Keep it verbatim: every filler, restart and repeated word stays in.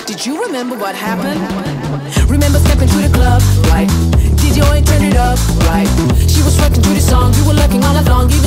Did you remember what happened? Remember stepping to the club, right? Did you ain't turn it up, right? She was rocking to the song, you were looking all along. You